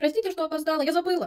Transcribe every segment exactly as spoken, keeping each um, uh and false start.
Простите, что опоздала, я забыла.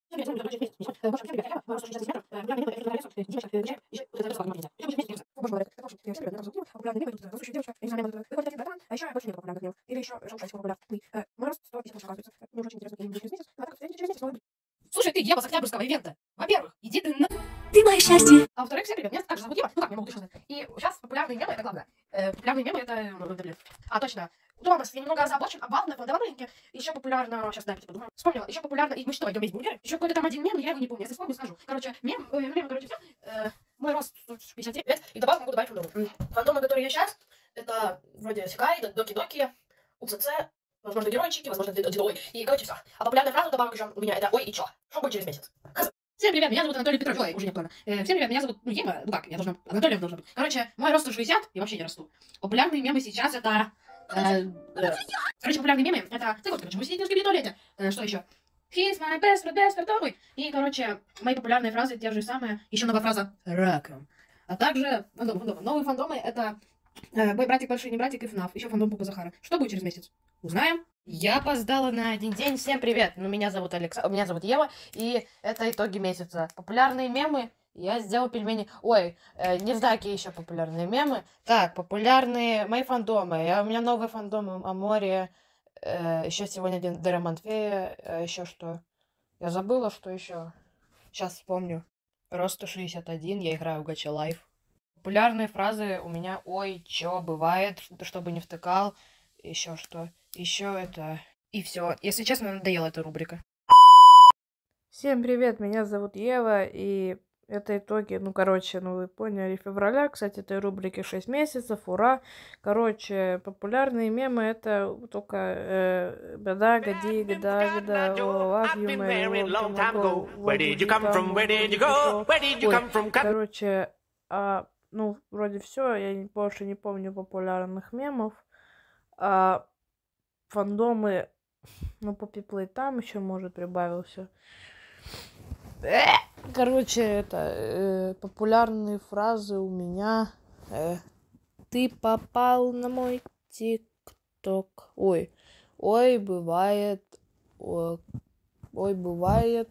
Слушай, ты, Ева с Октябрьского ивента. Во-первых, иди ты на... Ты мое счастье. А во-вторых, всем привет, меня также зовут Ева. Ну как, меня могут точно знать. И сейчас популярные мемы, это главное. Э, популярные мемы, это... ну, блин. А, точно. Томас, я немного озабочен, а Вал на фондованке еще популярно... Сейчас, дайте подумаю. Вспомнила, еще популярно... И мы что, идем есть бургеры? Еще какой-то там один мем, но я его не помню. Если вспомню, скажу. Короче, мем, э, мем, короче, все. Э, мой рост сто пятьдесят девять, и добавок могу добавить фандомы. Фандомы, которые я сейчас, это вроде Секай, Доки-Доки, УЦЦ, возможно, геройчики, возможно, Дедовой. И, короче, все. А популярная фраза добавок еще у меня это «Ой, и чё?» Что будет через месяц? Всем привет, меня зовут Анатолий Петрович. Ой, уже нет плана. Э, всем привет, меня зовут... Ну, Ева, ну как, я должна... Анатолием должна быть. Короче, мой рост сто шестьдесят, я вообще не расту. Популярные мемы сейчас это... Э, э, короче, популярные мемы это... Ты вот, короче, вы сидите в туалете. Э, что еще? He's my best friend, best friend. Ой. И, короче, мои популярные фразы те же самые. Еще новая фраза «раком». А также фандомы, фандомы. Новые фандомы это... Э, Мой братик, большой не братик и ФНАФ. Еще фандом Пупа Захара. Что будет через месяц? Узнаем. Я опоздала на один день. Всем привет. Ну, меня зовут Алекс... Меня зовут Ева. И это итоги месяца. Популярные мемы. Я сделал пельмени. Ой, э, не знаю, какие еще популярные мемы. Так, популярные мои фандомы. Я, у меня новый фандом о море. Э, еще сегодня день Дэра Матвея. Э, еще что? Я забыла, что еще. Сейчас вспомню. Рост сто шестьдесят один. Я играю в Гача Лайф. Популярные фразы у меня «Ой, чё, бывает», чтобы не втыкал. Еще что? Еще это... И все. Если честно, надоела эта рубрика. Всем привет, меня зовут Ева, и это итоги, ну, короче, ну, вы поняли, февраля, кстати, этой рубрики шесть месяцев, ура. Короче, популярные мемы, это только э, беда, годи, года, года, о, love you, Mary, long time ago, where did you come from, where did you go, where did you come from? Короче, а, ну, вроде все, я не, больше не помню популярных мемов. А фандомы, ну, по пиплей там еще, может, прибавился. Короче, это э, популярные фразы у меня. Э, Ты попал на мой тик-ток. Ой, ой, бывает. О, ой, бывает.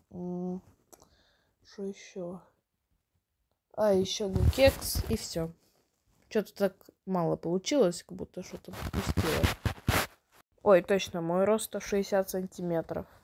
Что еще? А, еще кекс и все. Что-то так мало получилось, как будто что-то пропустила. Ой, точно, мой рост сто шестьдесят сантиметров.